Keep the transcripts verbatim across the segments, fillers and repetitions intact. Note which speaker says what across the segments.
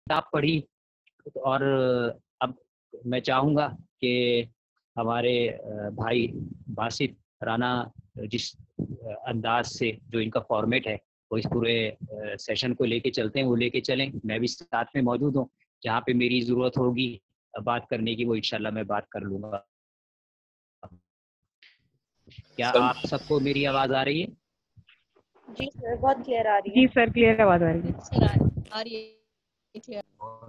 Speaker 1: किताब पढ़ी और अब मैं चाहूँगा कि हमारे भाई बासित राना जिस अंदाज से जो इनका फॉर्मेट है वो इस पूरे सेशन को लेके चलते हैं वो लेके चलें। मैं भी साथ में मौजूद हूँ, जहाँ पे मेरी ज़रूरत होगी बात करने की वो इंशाल्लाह मैं बात कर लूँगा। क्या आप सबको मेरी आवाज़ आ रही है?
Speaker 2: जी सर, बहुत क्लियर आ रही है।
Speaker 3: जी सर, क्लियर आवाज़ आ रही है।
Speaker 2: सर आ रही है क्लियर।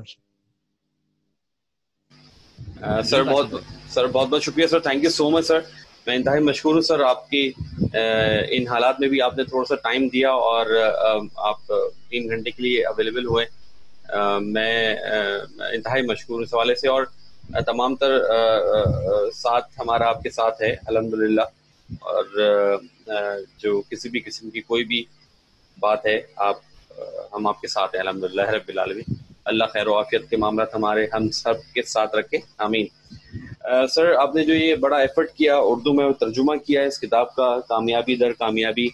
Speaker 4: सर बहुत सर बहुत बहुत शुक्रिया sir, thank you so much sir. मैं इंतहाई मशहूर हूँ सर, आपकी uh, इन हालात में भी आपने थोड़ा सा टाइम दिया और uh, आप तीन घंटे के लिए अवेलेबल हुए। uh, मैं uh, इंतहाई मशहूर हूँ इस हवाले से और uh, तमाम तर uh, uh, साथ हमारा आपके साथ है अल्हम्दुलिल्लाह। और uh, uh, जो किसी भी किस्म की कोई भी बात है आप uh, हम आपके साथ हैं अल्हम्दुलिल्लाह रब्बिल आलमीन। अल्लाह खैर व आफियत के मामला हमारे हम सब के साथ रखे, आमीन। uh, सर आपने जो ये बड़ा एफर्ट किया, उर्दू में तर्जुमा किया इस किताब का, कामयाबी दर कामयाबी,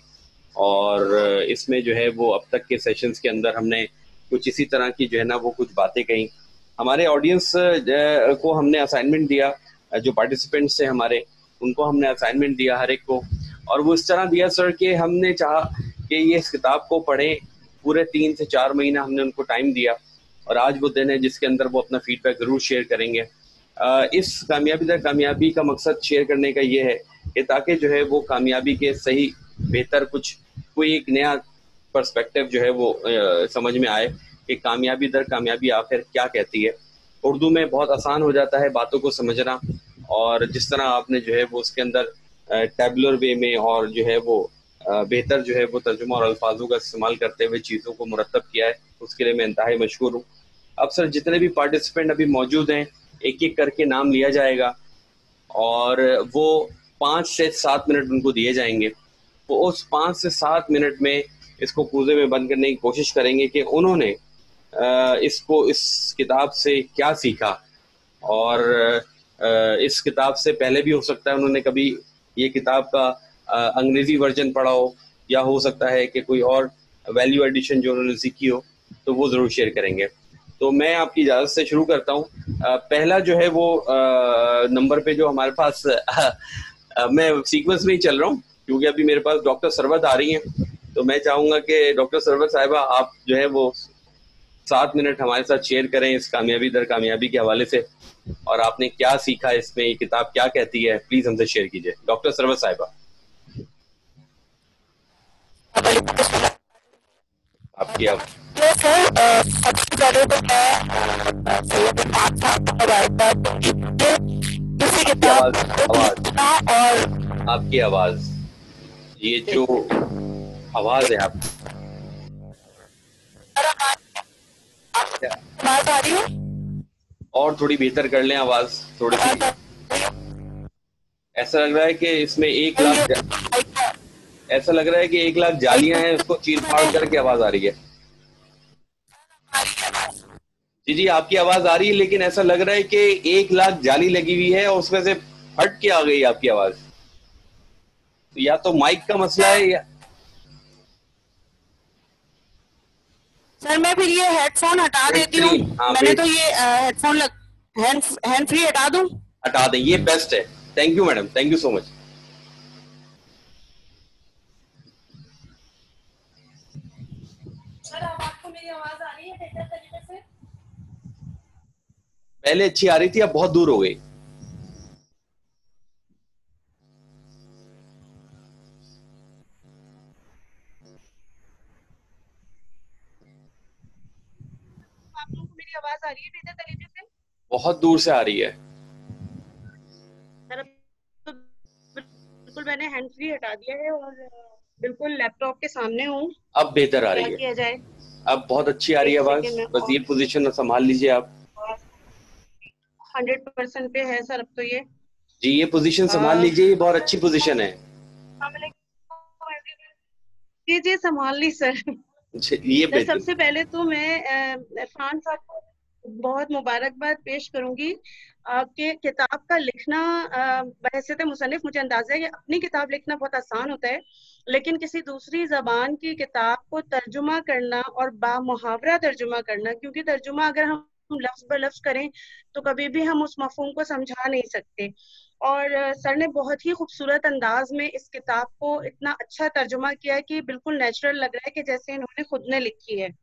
Speaker 4: और इसमें जो है वो अब तक के सेशंस के अंदर हमने कुछ इसी तरह की जो है ना वो कुछ बातें कही। हमारे ऑडियंस को हमने असाइनमेंट दिया, जो पार्टिसिपेंट्स थे हमारे उनको हमने असाइनमेंट दिया हर एक को, और वो इस तरह दिया सर कि हमने चाहा कि ये इस किताब को पढ़ें। पूरे तीन से चार महीना हमने उनको टाइम दिया और आज वो दिन है जिसके अंदर वो अपना फीडबैक ज़रूर शेयर करेंगे। आ, इस कामयाबी दर कामयाबी का मकसद शेयर करने का ये है कि ताकि जो है वो कामयाबी के सही बेहतर कुछ कोई एक नया पर्सपेक्टिव जो है वो आ, समझ में आए कि कामयाबी दर कामयाबी आखिर क्या कहती है। उर्दू में बहुत आसान हो जाता है बातों को समझना, और जिस तरह आपने जो है वो उसके अंदर टैबुलर वे में और जो है वो बेहतर जो है वो तर्जुमा और अल्फाजों का इस्तेमाल करते हुए चीज़ों को मुरतब किया है, उसके लिए मैं इंतहाई मशहूर हूँ। अब सर जितने भी पार्टिसिपेंट अभी मौजूद हैं एक एक करके नाम लिया जाएगा और वो पाँच से सात मिनट उनको दिए जाएंगे। वो उस पाँच से सात मिनट में इसको कूजे में बंद करने की कोशिश करेंगे कि उन्होंने इसको इस किताब से क्या सीखा, और इस किताब से पहले भी हो सकता है उन्होंने कभी ये किताब का अंग्रेज़ी वर्जन पढ़ा हो, या हो सकता है कि कोई और वैल्यू एडिशन जो उन्होंने सीखी हो, तो वो ज़रूर शेयर करेंगे। तो मैं आपकी इजाज़त से शुरू करता हूँ। पहला जो है वो नंबर पे जो हमारे पास आ, आ, मैं सीक्वेंस में ही चल रहा हूँ क्योंकि अभी मेरे पास डॉक्टर सरवत आ रही हैं, तो मैं चाहूँगा कि डॉक्टर सरवत साहिबा आप जो है वो सात मिनट हमारे साथ शेयर करें इस कामयाबी दर कामयाबी के हवाले से, और आपने क्या सीखा इसमें, ये किताब क्या कहती है, प्लीज हमसे शेयर कीजिए डॉक्टर सरवत साहिबा। आपकी अब
Speaker 5: सबसे पहले तो मैं सैयद इरफान साहब को मुबारकबाद दूंगी किसी किताब
Speaker 4: और आपकी आवाज, ये जो आवाज है आप
Speaker 5: आवाज आ रही है
Speaker 4: और थोड़ी बेहतर कर लें आवाज थोड़ी सी। ऐसा लग रहा है कि इसमें एक लाख ऐसा लग रहा है कि एक लाख जालियां हैं, उसको चीर फाड़ करके आवाज आ रही है। जी जी आपकी आवाज आ रही है, लेकिन ऐसा लग रहा है कि एक लाख जाली लगी हुई है और उसमें से फट के आ गई आपकी आवाज। तो या तो माइक का मसला है या
Speaker 5: सर मैं फिर ये हेडफोन हटा देती हूँ। मैंने तो ये हेडफोन लग हैंड हैंड फ्री हटा दूं?
Speaker 4: हटा दें, ये बेस्ट है। Thank you madam, thank you so much.
Speaker 2: Sir अब आपको मेरी आवाज आ रही है बेहतर तरीके से?
Speaker 4: पहले अच्छी आ रही थी, अब बहुत दूर हो गई।
Speaker 2: आप लोगों को मेरी आवाज आ रही है बेहतर तरीके से?
Speaker 4: बहुत दूर से आ रही है
Speaker 2: सर तो बिल्कुल मैंने हैंड फ्री हटा दिया है और बिल्कुल लैपटॉप के सामने हूँ।
Speaker 4: अब बेहतर आ रही है।
Speaker 2: क्या किया जाए?
Speaker 4: अब बहुत अच्छी आ रही है आवाज, बस ये पोजीशन संभाल लीजिए आप।
Speaker 2: हंड्रेड परसेंट पे है सर अब तो ये।
Speaker 4: जी ये पोजीशन संभाल लीजिए, ये बहुत अच्छी पोजीशन है।
Speaker 2: जी जी संभाल ली सर।
Speaker 4: ये
Speaker 2: सबसे पहले तो मैं इरफान साहब को بہت مبارکباد پیش کروں گی کہ کتاب کا لکھنا بحیثیت مصنف مجھے اندازہ ہے کہ اپنی کتاب لکھنا بہت آسان ہوتا ہے، لیکن کسی دوسری زبان کی کتاب کو ترجمہ کرنا اور با محاورہ ترجمہ کرنا، کیونکہ ترجمہ اگر ہم لفظ بہ لفظ کریں تو کبھی بھی ہم اس مفہوم کو سمجھا نہیں سکتے، اور سر نے بہت ہی خوبصورت انداز میں اس کتاب کو اتنا اچھا ترجمہ کیا کہ بالکل نیچرل لگ رہا ہے کہ جیسے انہوں نے خود نے لکھی ہے۔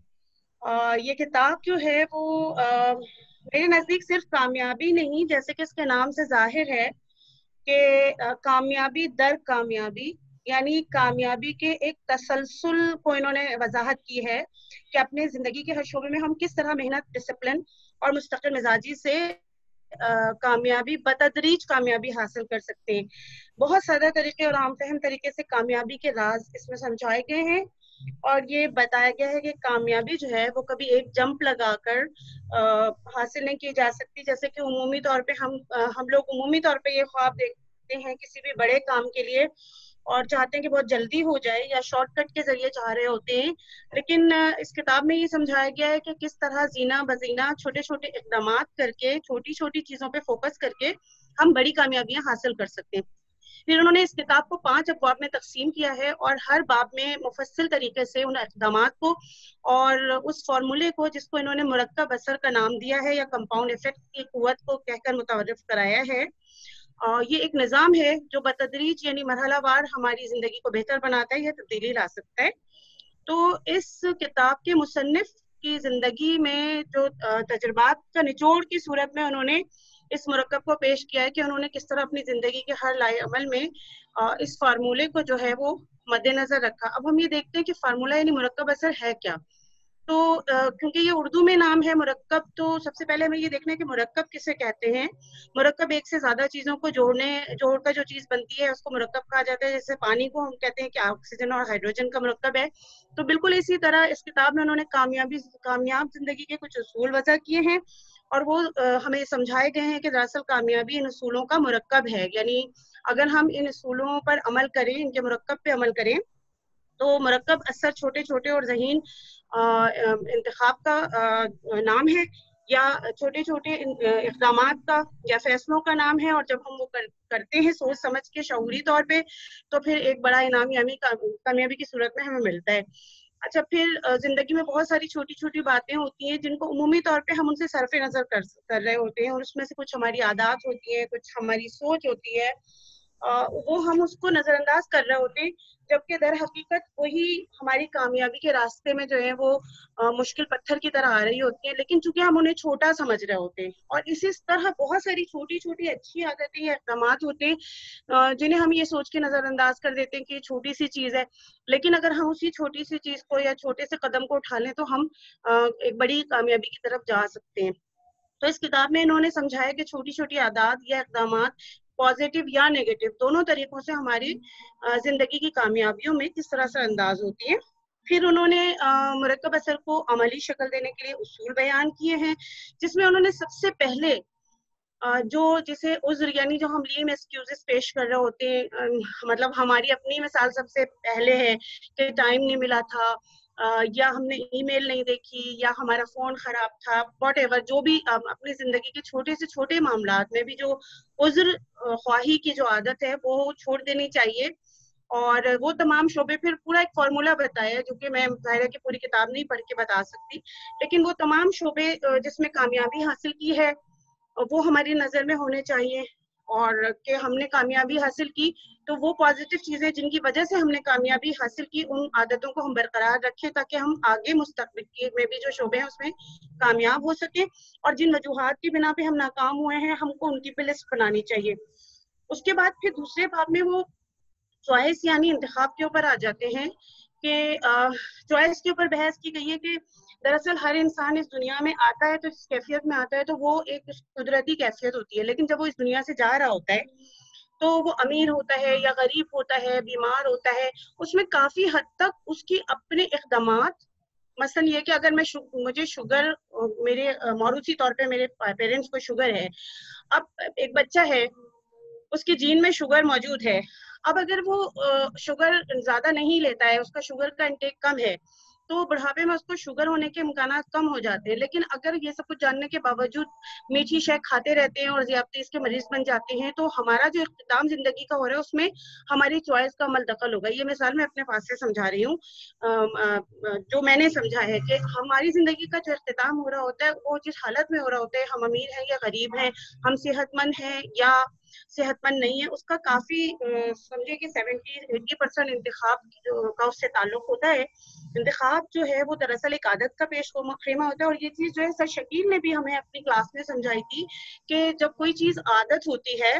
Speaker 2: آ, یہ کتاب جو ہے وہ آ, میرے نزدیک صرف کامیابی نہیں، جیسے کہ اس کے نام سے ظاہر ہے کہ آ, کامیابی در کامیابی، یعنی کامیابی کے ایک تسلسل کو انہوں نے وضاحت کی ہے کہ اپنے زندگی کے ہر شعبے میں ہم کس طرح محنت، ڈسپلن اور مستقل مزاجی سے آ, کامیابی بتدریج کامیابی حاصل کر سکتے ہیں۔ بہت سادہ طریقے اور عام فہم طریقے سے کامیابی کے راز اس میں سمجھائے گئے ہیں، اور یہ بتایا گیا ہے کہ کامیابی جو ہے وہ کبھی ایک جمپ لگا کر حاصل نہیں کی جا سکتی، جیسے کہ عمومی طور پہ ہم ہم لوگ عمومی طور پہ یہ خواب دیکھتے ہیں کسی بھی بڑے کام کے لیے اور چاہتے ہیں کہ بہت جلدی ہو جائے یا شارٹ کٹ کے ذریعے چاہ رہے ہوتے ہیں، لیکن اس کتاب میں یہ سمجھایا گیا ہے کہ کس طرح زینہ بزینہ چھوٹے چھوٹے اقدامات کر کے، چھوٹی چھوٹی چیزوں پہ فوکس کر کے ہم بڑی کامیابیاں حاصل کر سکتے ہیں۔ پھر انہوں نے اس کتاب کو پانچ ابواب میں تقسیم کیا ہے، اور ہر باب میں مفصل طریقے سے ان اقدامات کو اور اس فارمولے کو، جس کو انہوں نے مرکب اثر کا نام دیا ہے یا کمپاؤنڈ ایفیکٹ کی قوت کو کہہ کر متعارف کرایا ہے۔ یہ ایک نظام ہے جو بتدریج یعنی مرحلہ وار ہماری زندگی کو بہتر بناتا ہے یا تبدیلی لا سکتا ہے۔ تو اس کتاب کے مصنف کی زندگی میں جو تجربات کا نچوڑ کی صورت میں انہوں نے اس مرکب کو پیش کیا ہے کہ انہوں نے کس طرح اپنی زندگی کے ہر لائے عمل میں اس فارمولے کو جو ہے وہ مد نظر رکھا۔ اب ہم یہ دیکھتے ہیں کہ فارمولہ یعنی مرکب اثر ہے کیا، تو کیونکہ یہ اردو میں نام ہے مرکب، تو سب سے پہلے ہمیں یہ دیکھنا ہے کہ مرکب کسے کہتے ہیں۔ مرکب ایک سے زیادہ چیزوں کو جوڑنے جوڑ کر جو چیز بنتی ہے اس کو مرکب کہا جاتا ہے، جیسے پانی کو ہم کہتے ہیں کہ آکسیجن اور ہائیڈروجن کا مرکب ہے۔ تو بالکل اسی طرح اس کتاب میں انہوں نے کامیابی کامیاب زندگی کے کچھ اصول وضع کیے ہیں، اور وہ ہمیں سمجھائے گئے ہیں کہ دراصل کامیابی ان اصولوں کا مرکب ہے، یعنی اگر ہم ان اصولوں پر عمل کریں، ان کے مرکب پہ عمل کریں، تو مرکب اثر چھوٹے چھوٹے اور ذہین انتخاب کا نام ہے، یا چھوٹے چھوٹے اقدامات کا یا فیصلوں کا نام ہے، اور جب ہم وہ کرتے ہیں سوچ سمجھ کے شعوری طور پہ، تو پھر ایک بڑا انعام یعنی کامیابی کی صورت میں ہمیں ملتا ہے۔ اچھا، پھر زندگی میں بہت ساری چھوٹی چھوٹی باتیں ہوتی ہیں جن کو عمومی طور پہ ہم ان سے صرف نظر کر کر رہے ہوتے ہیں، اور اس میں سے کچھ ہماری عادات ہوتی ہیں، کچھ ہماری سوچ ہوتی ہے، وہ ہم اس کو نظر انداز کر رہے ہوتے ہیں، جبکہ در حقیقت وہی ہماری کامیابی کے راستے میں جو ہے وہ مشکل پتھر کی طرح آ رہی ہوتی ہیں، لیکن چونکہ ہم انہیں چھوٹا سمجھ رہے ہوتے ہیں۔ اور اسی طرح بہت ساری چھوٹی چھوٹی اچھی عادتیں یا اقدامات ہوتے ہیں جنہیں ہم یہ سوچ کے نظر انداز کر دیتے ہیں کہ یہ چھوٹی سی چیز ہے، لیکن اگر ہم اسی چھوٹی سی چیز کو یا چھوٹے سے قدم کو اٹھا لیں تو ہم ایک بڑی کامیابی کی طرف جا سکتے ہیں۔ تو اس کتاب میں انہوں نے سمجھایا کہ چھوٹی چھوٹی عادات یا اقدامات پازیٹیو یا نیگیٹو دونوں طریقوں سے ہماری زندگی کی کامیابیوں میں کس طرح سے انداز ہوتی ہے۔ پھر انہوں نے مرکب اثر کو عملی شکل دینے کے لیے اصول بیان کیے ہیں، جس میں انہوں نے سب سے پہلے جو جسے عذر یعنی جو ہم لیم ایکسکیوزز پیش کر رہے ہوتے ہیں، مطلب ہماری اپنی مثال سب سے پہلے ہے کہ ٹائم نہیں ملا تھا، یا ہم نے ای میل نہیں دیکھی، یا ہمارا فون خراب تھا، واٹ ایور، جو بھی اپنی زندگی کے چھوٹے سے چھوٹے معاملات میں بھی جو عذر خواہی کی جو عادت ہے وہ چھوڑ دینی چاہیے۔ اور وہ تمام شعبے، پھر پورا ایک فارمولہ بتایا جو کہ میں ظاہر ہے کہ پوری کتاب نہیں پڑھ کے بتا سکتی، لیکن وہ تمام شعبے جس میں کامیابی حاصل کی ہے وہ ہماری نظر میں ہونے چاہیے، اور کہ ہم نے کامیابی حاصل کی تو وہ پازیٹیو چیزیں جن کی وجہ سے ہم نے کامیابی حاصل کی ان عادتوں کو ہم برقرار رکھیں تاکہ ہم آگے مستقبل میں بھی جو شعبے ہیں اس میں کامیاب ہو سکیں، اور جن وجوہات کی بنا پہ ہم ناکام ہوئے ہیں ہم کو ان کی بھی لسٹ بنانی چاہیے۔ اس کے بعد پھر دوسرے باب میں وہ چوائس یعنی انتخاب کے اوپر آ جاتے ہیں کہ چوائس کے اوپر بحث کی گئی ہے کہ دراصل ہر انسان اس دنیا میں آتا ہے تو اس کیفیت میں آتا ہے تو وہ ایک قدرتی کیفیت ہوتی ہے، لیکن جب وہ اس دنیا سے جا رہا ہوتا ہے تو وہ امیر ہوتا ہے یا غریب ہوتا ہے، بیمار ہوتا ہے، اس میں کافی حد تک اس کی اپنے اقدامات، مثلا یہ کہ اگر میں مجھے شوگر، میرے موروثی طور پہ میرے پیرنٹس کو شوگر ہے، اب ایک بچہ ہے اس کی جین میں شوگر موجود ہے، اب اگر وہ شوگر زیادہ نہیں لیتا ہے، اس کا شوگر کا انٹیک کم ہے، تو बुढ़ापे में उसको शुगर होने के इम्कानात कम हो जाते हैं। लेकिन अगर ये सब कुछ जानने के बावजूद मीठी शय खाते रहते हैं और ज़ियादतीस के मरीज बन जाते हैं, तो हमारा जो इख्तिताम ज़िंदगी का हो रहा है उसमें हमारी चॉइस का अमल दखल होगा। ये मिसाल मैं अपने पास से समझा रही हूँ, जो मैंने समझा है कि हमारी ज़िंदगी का जो इख्तिताम हो रहा होता है वो जिस हालत में हो रहा होता है, हम अमीर हैं या गरीब हैं, हम सेहतमंद हैं या सेहतमंद नहीं है, उसका काफ़ी समझिए कि सेवेंटी एटी परसेंट इंतखाब का उससे ताल्लुक होता है। इंतखाब जो है वो दरअसल एक आदत का पेश खेमा होता है, और ये चीज़ जो है सर शकील ने भी हमें अपनी क्लास में समझाई थी कि जब कोई चीज़ आदत होती है,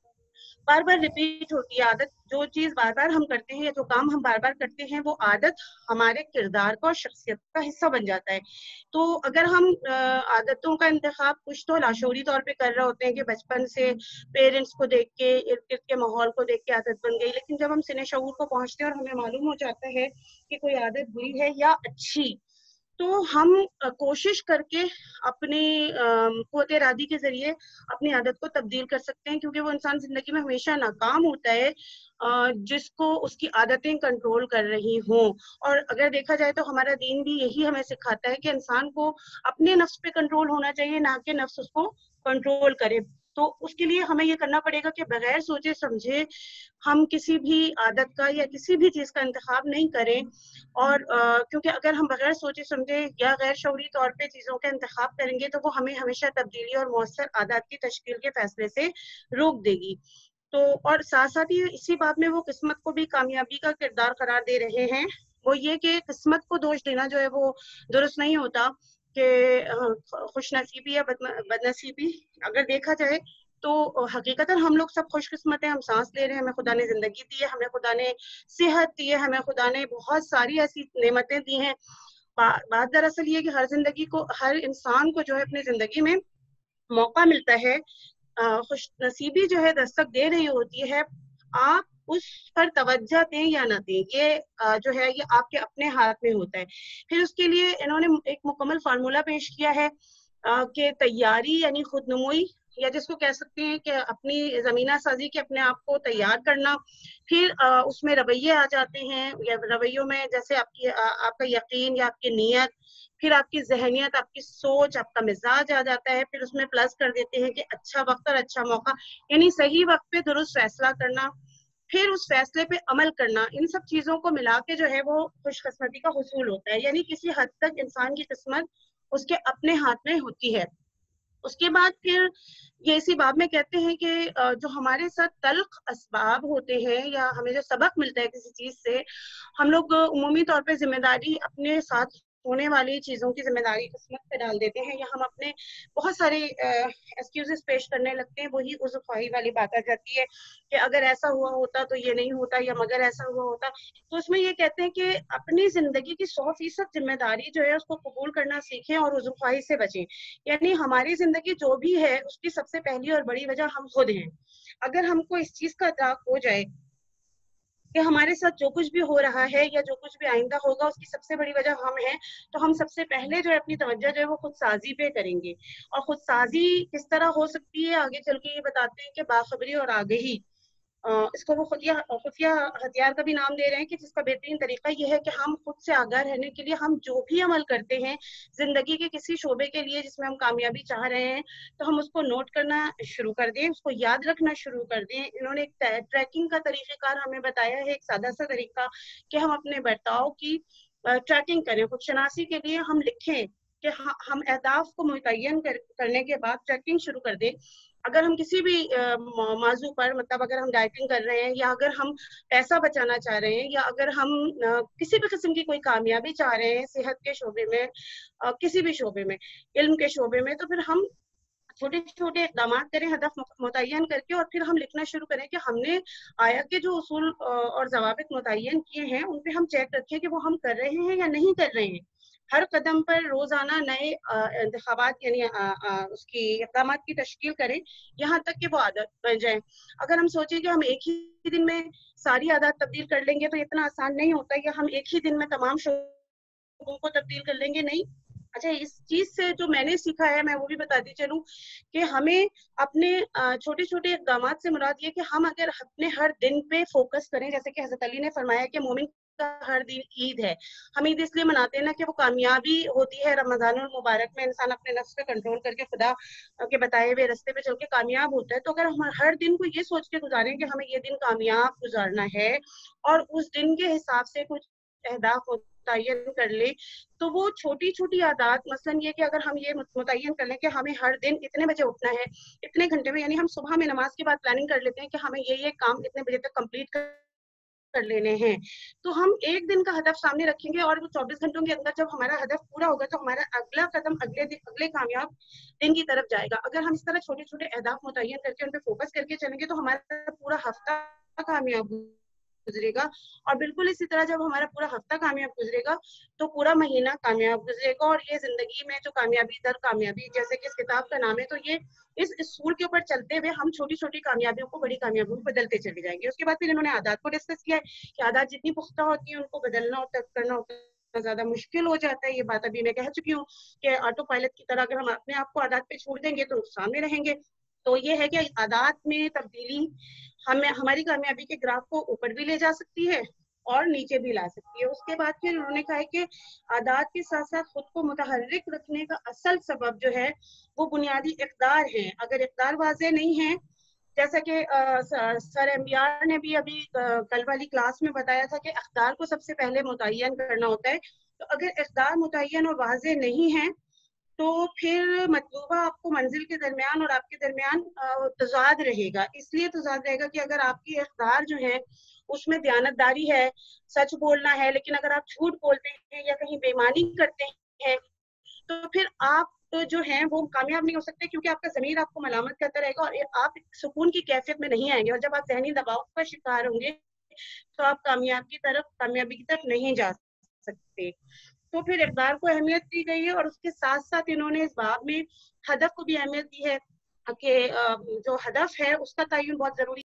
Speaker 2: बार बार रिपीट होती है, आदत जो चीज़ बार बार हम करते हैं या जो काम हम बार बार करते हैं वो आदत हमारे किरदार का और शख्सियत का हिस्सा बन जाता है। तो अगर हम आदतों का इंतखाब कुछ तो लाशऊरी तौर पे कर रहे होते हैं कि बचपन से पेरेंट्स को देख के, इर्द गिर्द के माहौल को देख के आदत बन गई, लेकिन जब हम सिने शऊर को पहुंचते हैं और हमें मालूम हो जाता है कि कोई आदत बुरी है या अच्छी, तो हम कोशिश करके अपनी क़ुव्वत इरादी के जरिए अपनी आदत को तब्दील कर सकते हैं, क्योंकि वो इंसान जिंदगी में हमेशा नाकाम होता है जिसको उसकी आदतें कंट्रोल कर रही हों। और अगर देखा जाए तो हमारा दीन भी यही हमें सिखाता है कि इंसान को अपने नफ्स पे कंट्रोल होना चाहिए, ना कि नफ्स उसको कंट्रोल करे। तो उसके लिए हमें ये करना पड़ेगा कि बगैर सोचे समझे हम किसी भी आदत का या किसी भी चीज़ का इंतखाब नहीं करें। और आ, क्योंकि अगर हम बगैर सोचे समझे या गैर शऊरी तौर पे चीज़ों का इंतखाब करेंगे तो वो हमें हमेशा तब्दीली और मौसर आदत की तश्कील के फैसले से रोक देगी। तो और साथ साथ ही इसी बात में वो किस्मत को भी कामयाबी का किरदार करार दे रहे हैं। वो ये कि किस्मत को दोष देना जो है वो दुरुस्त नहीं होता कि खुशनसीबी या बदनसीबी। अगर देखा जाए तो हकीकतन हम लोग सब खुशकिस्मत हैं, हम सांस ले रहे हैं, हमें खुदा ने जिंदगी दी है, हमें खुदा ने सेहत दी है, हमें खुदा ने बहुत सारी ऐसी नेमतें दी हैं। बात दरअसल ये कि हर जिंदगी को, हर इंसान को जो है अपनी जिंदगी में मौका मिलता है, खुशनसीबी जो है दस्तक दे रही होती है। आप उस पर तवज्जो दें या ना दें, ये जो है ये आपके अपने हाथ में होता है। फिर उसके लिए इन्होंने एक मुकम्मल फार्मूला पेश किया है कि तैयारी यानी खुदनुमुई, या जिसको कह सकते हैं कि अपनी ज़मीना साजी के अपने आप को तैयार करना। फिर आ, उसमें रवैये आ जाते हैं, या रवैयों में जैसे आपकी आ, आपका यकीन या आपकी नीयत, फिर आपकी जहनियत, आपकी सोच, आपका मिजाज आ जाता है। फिर उसमें प्लस कर देते हैं कि अच्छा वक्त और अच्छा मौका, यानी सही वक्त पे दुरुस्त फैसला करना, फिर उस फैसले पे अमल करना। इन सब चीज़ों को मिला के जो है वो खुशकिस्मती का हुसूल होता है। यानी किसी हद तक इंसान की किस्मत उसके अपने हाथ में होती है। उसके बाद फिर ये इसी बाब में कहते हैं कि जो हमारे साथ तल्ख असबाब होते हैं या हमें जो सबक मिलता है किसी चीज़ से, हम लोग उमूमी तौर पे जिम्मेदारी अपने साथ होने वाली चीज़ों की जिम्मेदारी किस्मत पे डाल देते हैं, या हम अपने बहुत सारे एक्सक्यूजेस पेश करने लगते हैं। वही उज़्र-ख्वाही वाली बात आ जाती है कि अगर ऐसा हुआ होता तो ये नहीं होता, या मगर ऐसा हुआ होता। तो उसमें ये कहते हैं कि अपनी ज़िंदगी की सौ फीसद जिम्मेदारी जो है उसको कबूल करना सीखें और उज़्र-ख्वाही से बचें। यानी हमारी ज़िंदगी जो भी है उसकी सबसे पहली और बड़ी वजह हम खुद हैं। अगर हमको इस चीज़ का इदराक हो जाए कि हमारे साथ जो कुछ भी हो रहा है या जो कुछ भी आइंदा होगा उसकी सबसे बड़ी वजह हम हैं, तो हम सबसे पहले जो है अपनी तवज्जो जो है वो खुद साजी पे करेंगे। और खुद साजी किस तरह हो सकती है आगे चल के ये बताते हैं कि बाखबरी और आगाही, इसको वो खुफिया खुफिया हथियार का भी नाम दे रहे हैं कि जिसका बेहतरीन तरीका ये है कि हम खुद से आगाह रहने के लिए हम जो भी अमल करते हैं जिंदगी के किसी शोबे के लिए जिसमें हम कामयाबी चाह रहे हैं, तो हम उसको नोट करना शुरू कर दें, उसको याद रखना शुरू कर दें। इन्होंने एक ट्रैकिंग का तरीक़ेकार हमें बताया है, एक सादा सा तरीका कि हम अपने बर्ताव की ट्रैकिंग करें। खुदशनासी के लिए हम लिखें कि हम अहदाफ को मुतय्यन कर, करने के बाद ट्रैकिंग शुरू कर दें। अगर हम किसी भी मौजू पर, मतलब अगर हम डाइटिंग कर रहे हैं, या अगर हम पैसा बचाना चाह रहे हैं, या अगर हम किसी भी किस्म की कोई कामयाबी चाह रहे हैं सेहत के शोबे में, किसी भी शोबे में, इल्म के शोबे में, तो फिर हम छोटे छोटे इक़दाम करें हदफ मुतय्यन करके, और फिर हम लिखना शुरू करें कि हमने आया के जो उसूल और ज़वाबित मुतय्यन किए हैं उन पे हम चेक रखें कि वो हम कर रहे हैं या नहीं कर रहे हैं। हर कदम पर रोजाना नए इंतखाबात यानी उसकी इक़दाम की तश्कील करें, यहाँ तक कि वो आदत बन जाए। अगर हम सोचें कि हम एक ही दिन में सारी आदत तब्दील कर लेंगे तो इतना आसान नहीं होता, या हम एक ही दिन में तमाम शोबों को तब्दील कर लेंगे, नहीं। अच्छा, इस चीज से जो मैंने सीखा है मैं वो भी बताती चलूं कि हमें अपने छोटे छोटे इक़दाम से मुराद ये कि हम अगर अपने हर दिन पे फोकस करें, जैसे कि हज़रत अली ने फरमाया कि मोमिन کا ہر دن عید ہے. ہم عید اس لیے مناتے ہیں نا کہ وہ کامیابی ہوتی ہے رمضان المبارک میں, انسان اپنے نفس پہ کنٹرول کر کے خدا کے بتائے ہوئے راستے پہ چل کے کامیاب ہوتا ہے. تو اگر ہم ہر دن کو یہ سوچ کے گزاریں کہ ہمیں یہ دن کامیاب گزارنا ہے اور اس دن کے حساب سے کچھ اہداف متعین کر لیں, تو وہ چھوٹی چھوٹی عادات, مثلاً یہ کہ اگر ہم یہ متعین کر لیں کہ ہمیں ہر دن اتنے بجے اٹھنا ہے, اتنے گھنٹے میں, یعنی ہم صبح میں نماز کے بعد پلاننگ کر لیتے ہیں کہ ہمیں یہ یہ کام اتنے بجے تک کمپلیٹ کر لینے ہیں, تو ہم ایک دن کا ہدف سامنے رکھیں گے اور وہ چوبیس گھنٹوں کے اندر جب ہمارا ہدف پورا ہوگا تو ہمارا اگلا قدم اگلے دن اگلے کامیاب دن کی طرف جائے گا. اگر ہم اس طرح چھوٹے چھوٹے اہداف متعین کر کے ان پہ فوکس کر کے چلیں گے تو ہمارا پورا ہفتہ کامیاب گزرے گا, اور بالکل اسی طرح جب ہمارا پورا ہفتہ کامیاب گزرے گا تو پورا مہینہ کامیاب گزرے گا. اور یہ زندگی میں جو کامیابی در کامیابی, جیسے کہ اس کتاب کا نام ہے, تو یہ اس اصول کے اوپر چلتے ہوئے ہم چھوٹی چھوٹی کامیابیوں کو بڑی کامیابیوں میں بدلتے چلے جائیں گے. اس کے بعد پھر انہوں نے عادات کو ڈسکس کیا ہے کہ عادات جتنی پختہ ہوتی ہیں ان کو بدلنا اور ترک کرنا اتنا زیادہ مشکل ہو جاتا ہے. یہ بات ابھی میں کہہ چکی ہوں کہ آٹو پائلٹ کی طرح اگر ہم اپنے آپ کو عادات پہ چھوڑ دیں گے تو نقصان میں رہیں گے. تو یہ ہے کہ عادات میں تبدیلی ہمیں ہماری کامیابی کے گراف کو اوپر بھی لے جا سکتی ہے اور نیچے بھی لا سکتی ہے. اس کے بعد پھر انہوں نے کہا کہ عادات کے ساتھ ساتھ خود کو متحرک رکھنے کا اصل سبب جو ہے وہ بنیادی اقدار ہیں. اگر اقدار واضح نہیں ہے, جیسا کہ سر امیار نے بھی ابھی کل والی کلاس میں بتایا تھا کہ اقدار کو سب سے پہلے متعین کرنا ہوتا ہے, تو اگر اقدار متعین اور واضح نہیں ہیں تو پھر مطلوبہ آپ کو منزل کے درمیان اور آپ کے درمیان تضاد رہے گا. اس لیے تضاد رہے گا کہ اگر آپ کی اقدار جو ہے اس میں دیانتداری ہے, سچ بولنا ہے, لیکن اگر آپ جھوٹ بولتے ہیں یا کہیں بےایمانی کرتے ہیں تو پھر آپ جو ہیں وہ کامیاب نہیں ہو سکتے, کیونکہ آپ کا ضمیر آپ کو ملامت کرتا رہے گا اور آپ سکون کی کیفیت میں نہیں آئیں گے. اور جب آپ ذہنی دباؤ کا شکار ہوں گے تو آپ کامیاب کی طرف کامیابی کی طرف نہیں جا سکتے. تو پھر اقدار کو اہمیت دی گئی ہے, اور اس کے ساتھ ساتھ انہوں نے اس باب میں ہدف کو بھی اہمیت دی ہے کہ جو ہدف ہے اس کا تعین بہت ضروری